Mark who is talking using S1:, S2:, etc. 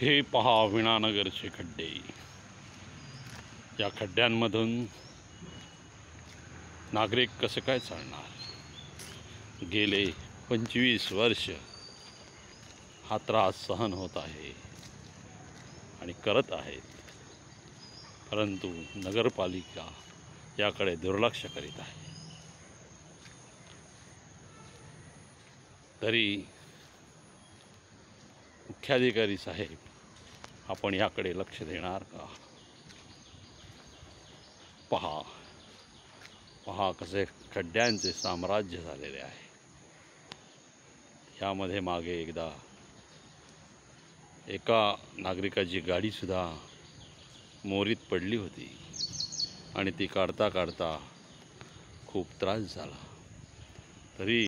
S1: हे पहा विणानगरचे खड्डे। या खड्ड्यांमधून नागरिक कसं काय चालणार? गेले 25 वर्ष हा त्रास सहन होत आहे आणि करत आहेत, परंतु नगरपालिका याकडे दुर्लक्ष करीत आहे। तरी मुख्याधिकारी साहेब, आपण याकडे लक्ष देणार का? पहा पहा कसे खड्ड्यांचे साम्राज्य झालेले आहे। यामध्ये मागे एकदा एका नागरिकाची गाडीसुद्धा मोरीत पडली होती आणि ती काढता काढता खूप त्रास झाला। तरी